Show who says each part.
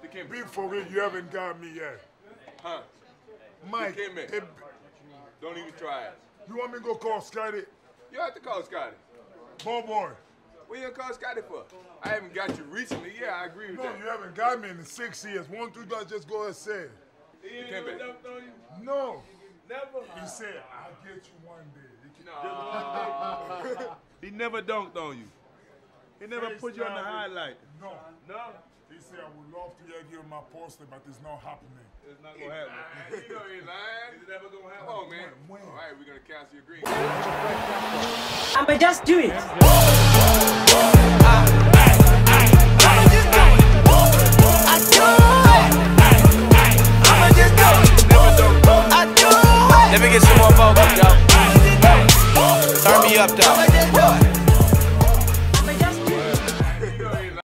Speaker 1: Dikembe.
Speaker 2: Be for real, you haven't got me yet.
Speaker 1: Huh?
Speaker 2: Mike,
Speaker 1: Dikembe. Don't even try it.
Speaker 2: You want me to go call Scotty?
Speaker 1: You have to call Scotty.
Speaker 2: Boy.
Speaker 1: What you gonna call Scotty for? I haven't got you recently. Yeah, I agree with
Speaker 2: No,
Speaker 1: that.
Speaker 2: you haven't got me in 6 years. 1, 2, just go and say it.
Speaker 1: Dikembe.
Speaker 2: No.
Speaker 3: Never.
Speaker 2: He said, I'll get you one day.
Speaker 1: No.
Speaker 3: He never dunked on you. He never put you on the highlight.
Speaker 2: No.
Speaker 3: No.
Speaker 2: He said, I would love to have you on my poster, but it's not happening.
Speaker 3: It's not gonna happen.
Speaker 1: You know he's lying.
Speaker 3: It's never gonna happen.
Speaker 1: Come on, man.
Speaker 2: When?
Speaker 1: All right, we're gonna cancel your green.
Speaker 4: I'ma just do it.